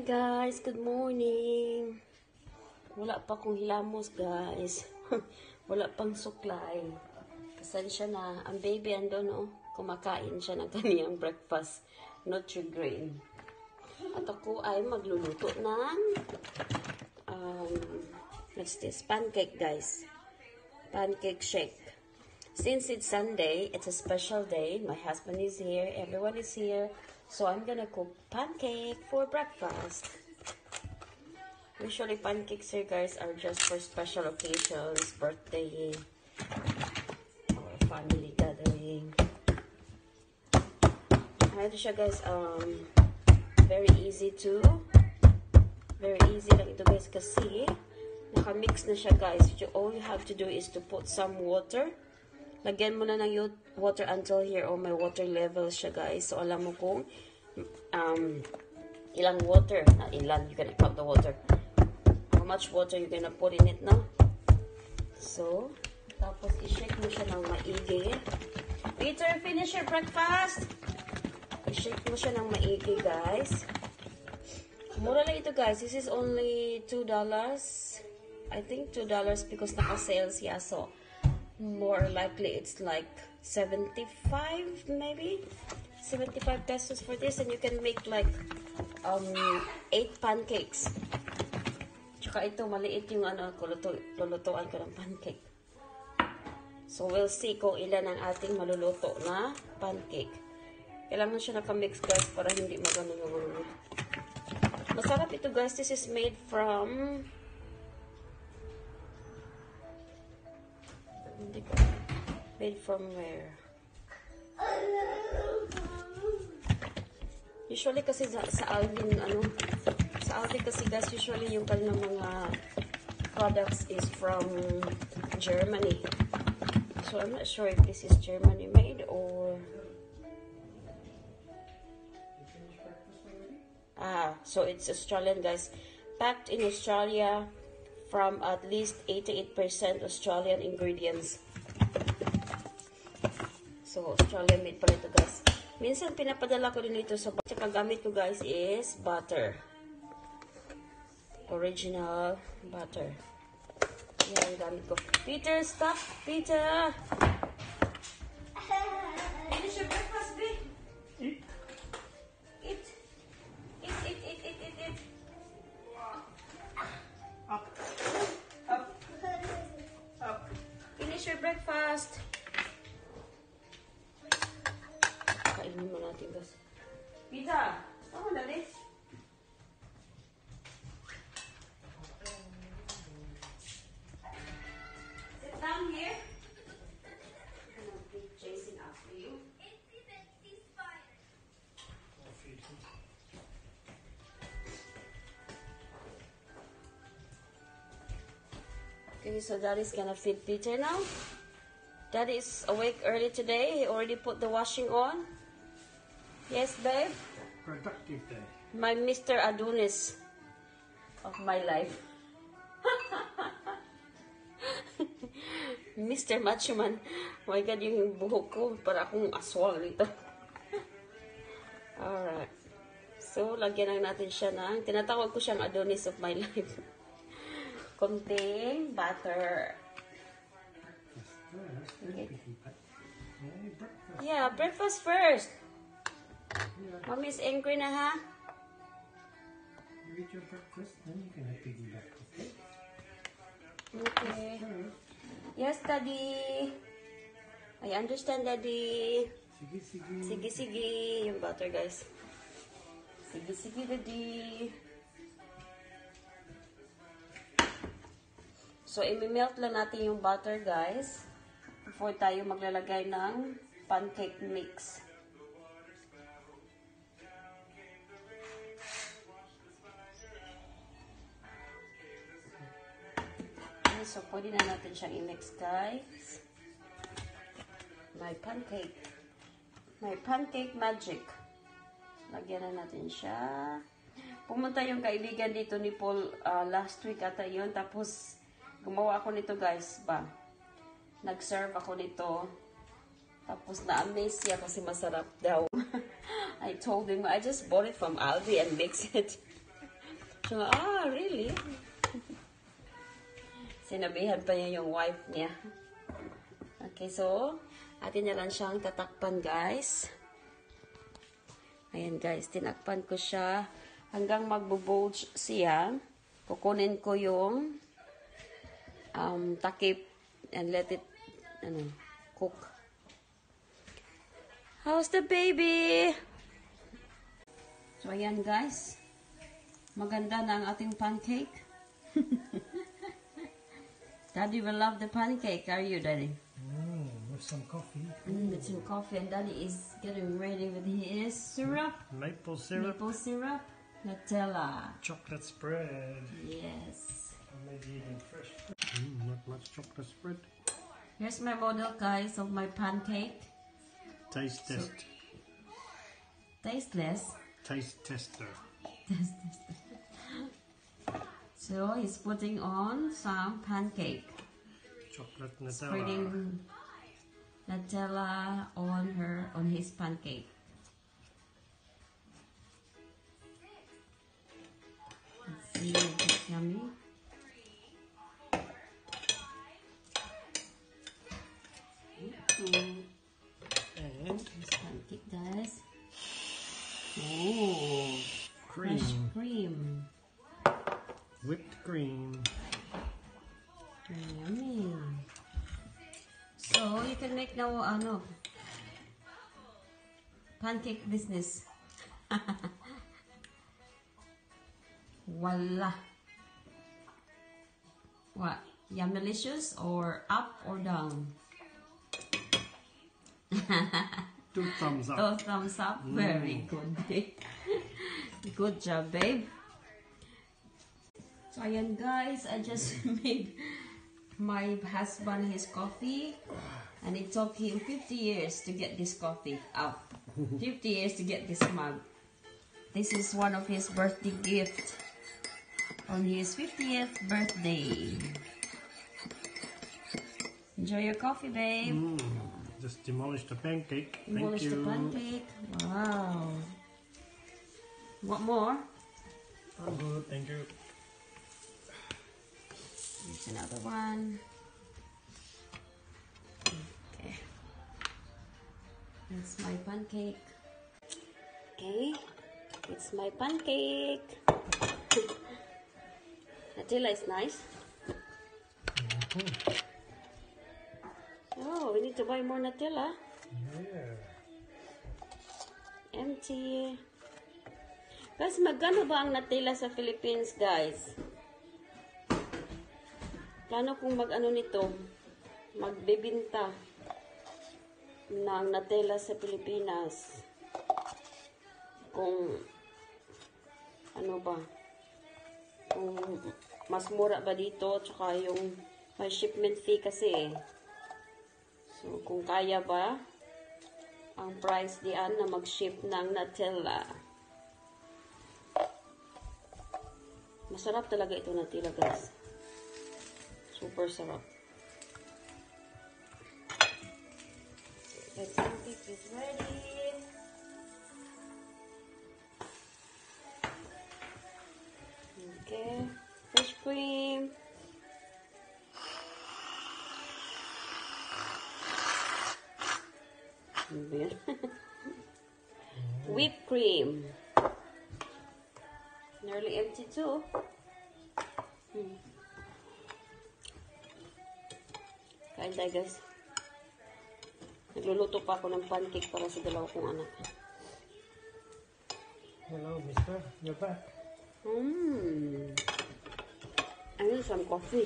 Guys, good morning. Wala pa akong hilamos guys. Wala pang suklay. Pasensya na. Ang baby andun kumakain siya ng kaniyang breakfast. Nutri-grain. At ako ay magluluto ng what's this? Pancake guys. Pancake shake. Since it's Sunday, it's a special day. My husband is here. Everyone is here. So I'm gonna cook pancake for breakfast. Usually pancakes here guys are just for special occasions, birthday, or family gathering. Ito siya guys, very easy lang ito guys kasi naka-mix na siya guys. All you have to do is to put some water. Lagyan mo na ng water until here. May water level siya guys. So alam mo kung ilang water. Ilan, you gonna count the water. How much water you gonna put in it now. So, tapos i-shake mo siya ng maigi. Peter, finish your breakfast! I-shake mo siya ng maigi guys. Mura lang ito guys. This is only $2. I think $2 because naka-sale siya. So, more likely it's like 75 maybe 75 pesos for this, and you can make like 8 pancakes. Tsaka ito maliit yung lulutuan ko ng pancake. So we'll see kung ilan ang ating maluluto na pancake. Kailangan siya nakamix guys para hindi magano yung masarap ito guys. This is made from made from where? Usually kasi sa Aldi sa Aldi kasi guys, usually yung kanilang mga products is from Germany. So I'm not sure if this is Germany made or so it's Australian guys. Packed in Australia from at least 88% Australian ingredients. So, Australian made pala ito guys. Minsan pinapadala ko din ito sa tsaka gamit ko guys is butter. Original butter. Yan ang gamit ko. Peter, stop! Peter! Finish your breakfast, babe. Eat. Eat. Eat. Up. Finish your breakfast. Kainin mo natin guys. Pizza! Tama na rin. Sit down here. I'm gonna be chasing after you. Okay, so Daddy's gonna feed Peter now. Daddy is awake early today. He already put the washing on. Yes, babe? Productive day. My Mr. Adonis of my life. Mr. Macho Man. Oh my God, yung buhok ko para akong aswang dito. Alright. So, lagyan lang natin siya ng, tinatawag ko siyang Adonis of my life. Konting butter. Okay. Yeah, breakfast first. Mommy's angry na ha? You eat your breakfast, then you can have piggyback, okay? Okay. Yes, Daddy. I understand, Daddy. Sige. Yung butter, guys. Sige, Daddy. So, i-melt lang natin yung butter, guys, before tayo maglalagay ng pancake mix. Okay, so pwede na natin siyang i-mix, guys. My pancake magic. Lagyan na natin siya. Pumunta yung kaibigan dito ni Paul last week ata yun. Tapos, gumawa ako nito guys ba. Nag-serve ako nito. Tapos na-amaze siya kasi masarap daw. I told him I just bought it from Aldi and mix it. Ah, really? Sinabihan pa niya yung wife niya. Okay, so, atin na lang siyang tatakpan, guys. Ayan, guys, tinakpan ko siya hanggang magbo-bulge siya. Kukunin ko yung takip and let it cook. How's the baby? So, ayan, guys. Maganda na ang ating pancake. Daddy will love the pancake. Are you, Daddy? With some coffee. With some coffee. And Daddy is getting ready with his syrup. Maple syrup. Maple syrup. Nutella. Chocolate spread. Yes. Maybe even fresh. Not much chocolate spread. Here's my model, guys, of my pancake. Taste test. Tasteless. Taste tester. So he's putting on some pancake. Chocolate Nutella. Spreading Nutella on his pancake. Let's see if it's yummy. And This pancake, guys. Oh, cream. fresh cream. Whipped cream. Yummy. So you can make now pancake business. Voila. What? Yummalicious or up or down? 2 thumbs up. 2 thumbs up. Very good, babe. Good job, babe. So, ayan guys, I just made my husband his coffee. And it took him 50 years to get this coffee out. 50 years to get this mug. This is one of his birthday gifts on his 50th birthday. Enjoy your coffee, babe. Just demolished the pancake. Demolish Thank the you. pancake. Wow. What more? I'm good. Thank you. Here's another one. Okay. That's my pancake. Okay. It's my pancake. Nutella is nice. Oh, we need to buy more Nutella. Yeah. Empty. Guys, magkano ba ang Nutella sa Philippines, guys? Plano kong mag-ano nito, magbebenta ng Nutella sa Pilipinas. Kung ano ba, kung mas mura ba dito, tsaka yung may shipment fee kasi eh. So, kung kaya ba ang price diyan na mag-ship ng Nutella. Masarap talaga ito Nutella, guys. Super sarap. The pancake is ready. Okay. Fresh cream. Whipped cream. Nearly empty too. Kain tayo, guys. Nagluluto pa ako ng pancake para sa dalawa kong anak. Hello, mister. You're back. I need some coffee.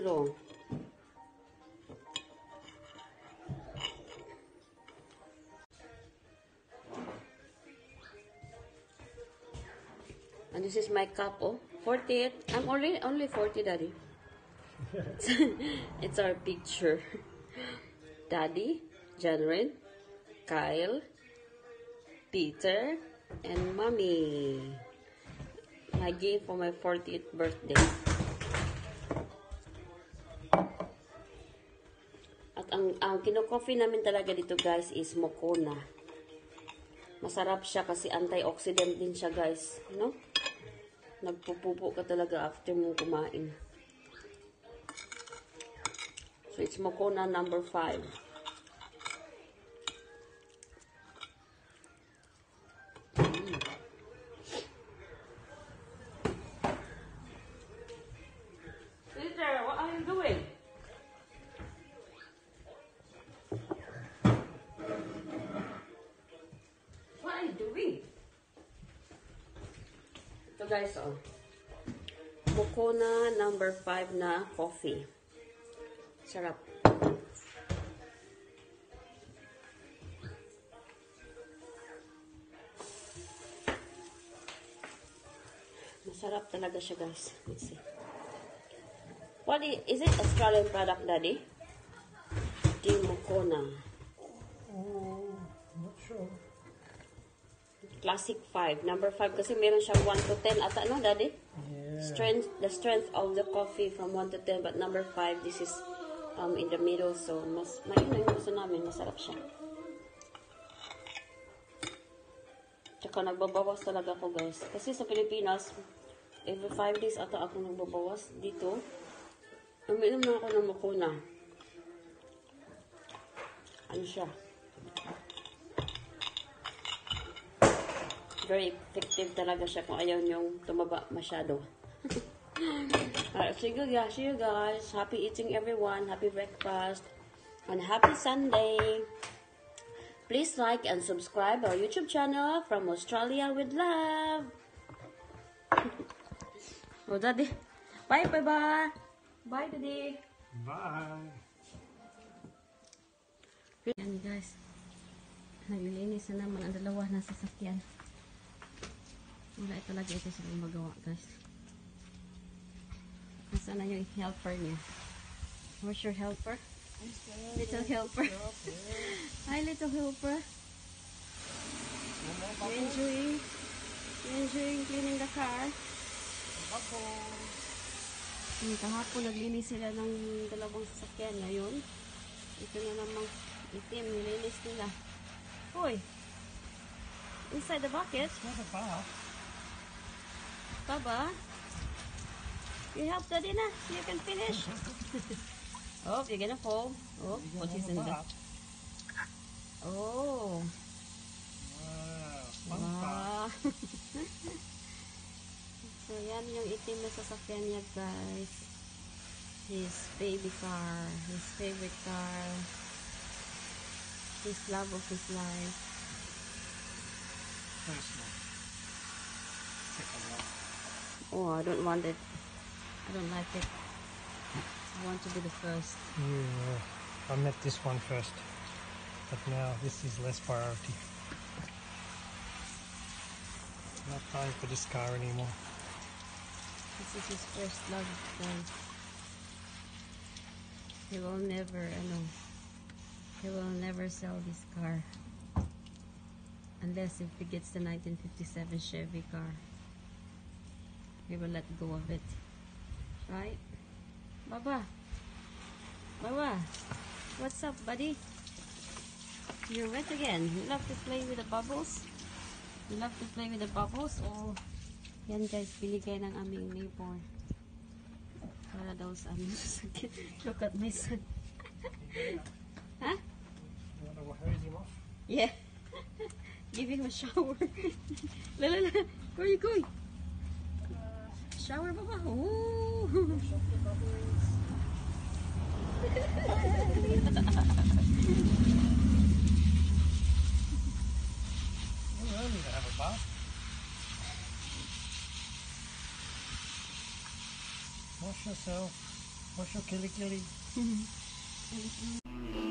long. And this is my cup, oh. 48. I'm only 40, Daddy. It's our picture. Daddy, Janrin, Kyle, Peter, and Mommy. My gift for my 40th birthday. At ang kino-coffee namin talaga dito, guys, is Moccona. Masarap siya kasi antioxidant din siya, guys. You know? Nagpupupo ka talaga after mong kumain. So, it's Moccona number 5. Peter, what are you doing? What are you doing? Ito guys, oh. Moccona number 5 na coffee. Sarap. Masarap talaga siya, guys. Let's see. What is it? Australian product, Daddy? The Moccona. Oh, not sure. Classic 5. Number 5 kasi meron siya 1 to 10 ata, no, Daddy? Yeah. The strength of the coffee from 1 to 10, but number 5, this is in the middle, so yun na yung gusto namin, masarap siya. Tsaka nagbabawas talaga ako, guys. Kasi sa Pilipinas, every 5 days ata ako nagbabawas. Dito, uminom na ako ng Moccona. Ano siya? Very effective talaga siya kung ayaw niyong tumaba masyado. Alright, see you guys. Happy eating, everyone. Happy breakfast. And happy Sunday. Please like and subscribe our YouTube channel from Australia with love. Oh, Daddy. Bye, bye. Bye, Daddy. Bye. Yan, guys. Naglilinis na naman ang dalawa na sasakyan. Wala talaga ito silang magawa, guys. Nasaan na yung helper niya? Where's your helper? Little helper. Hi, little helper. You enjoying cleaning the car? Kahapon naglinis sila ng dalawang sasakyan. Ngayon, ito na namang itim. Nilinis nila. Hoy! Inside the bucket? It's not a bath. Baba, you help Daddy na so you can finish. Oh, you're gonna fall. Oh, what is in there? Oh, wow. So, yan yung itim na sasakyan niya, guys. His baby car, his favorite car, his love of his life. Personal. Take a walk. Oh, I don't want it. I don't like it. I want to be the first. Yeah, I met this one first, but now this is less priority. Not time for this car anymore. This is his first love, guys. He will never sell this car. Unless if he gets the 1957 Chevy car. He will let go of it. Right? Baba. What's up, buddy? You're wet again. You love to play with the bubbles? Oh, yan guys, binigay ng aming neighbor. Para daw sa amin sasakit. Look at my son. Huh? You want to hose him off? Yeah. Give him a shower. Where are you going? Shower, Baba. Ooh. You don't need to have a bath. Wash yourself. What's your kili kili?